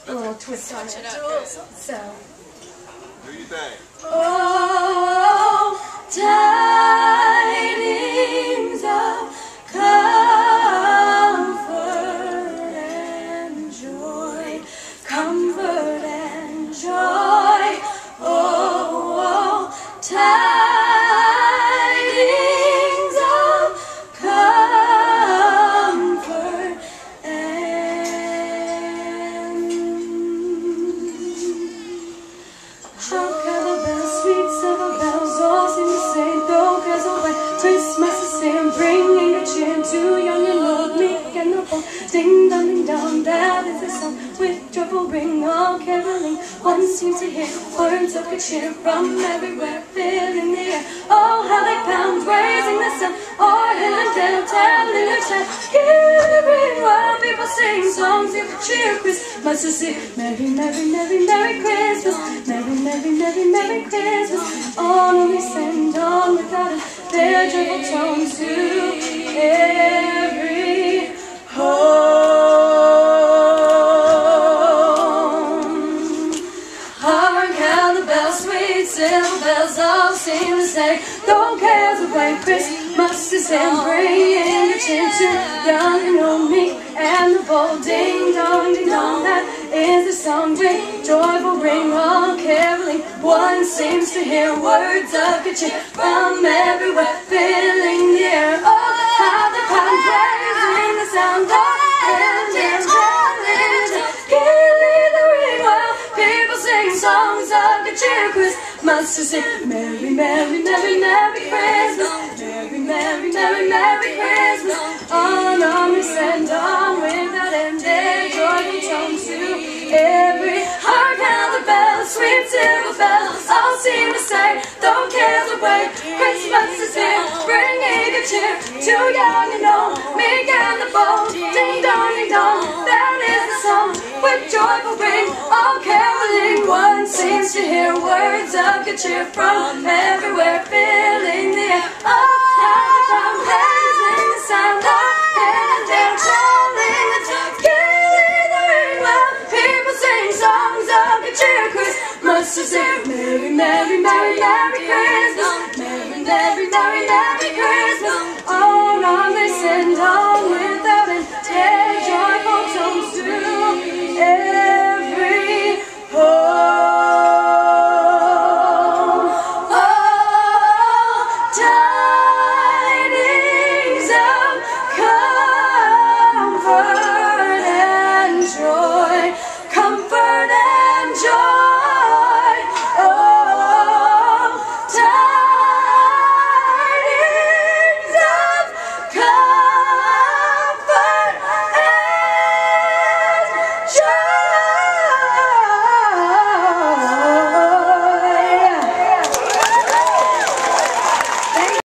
a little twist on it. So. Do you think? Oh, tidings of comfort and joy, comfort and joy. Oh, tidings of comfort and how can the bells, sweet silver bells, all seem to say, throw cares away. Christmas is here, bringing a cheer to young and old, meek and noble. Ding dong, ding dong, that is the song with joyful ring, all caroling. One seems to hear words of good cheer from everywhere, filling the air. Oh, how they pound, raising the sun, o'er hill and dale, telling a tale. Every while people sing songs of cheer. Christmas is here, merry, merry, merry, merry Christmas. Merry, merry, merry, merry Christmas. On we send on without it, their joyful tones to every home. Hark how the bells, sweet silver bells, all seem to say, throw cares away. Christmas is here, bringing the cheer to young and old, meek and the bold. Ding dong, that is the song, ring, joyful ring, all caroling. One seems to hear words of good cheer from everywhere, filling the air. Oh, how the crowd praising the sound of and gaily the ring while people sing songs of good cheer. Christmas is here, merry, merry, merry, merry Christmas. Merry, merry, merry, merry Christmas. On we send on without end, their joyful tones to every heart. How the bells, sweet silver bells, all seem to say, throw cares away. Christmas is here, bringing good cheer to young and old, meek and the bold. Ding dong, that is the song with joyful ring, all caroling. One seems to hear words of good cheer from everywhere, filling the air. Oh, how the crowd raising the sound of and they're calling the time, gaily the ring while people sing songs of good cheer. Christmas is here, merry, merry, merry, merry Christmas. Merry, merry, merry, merry Christmas. On they send on with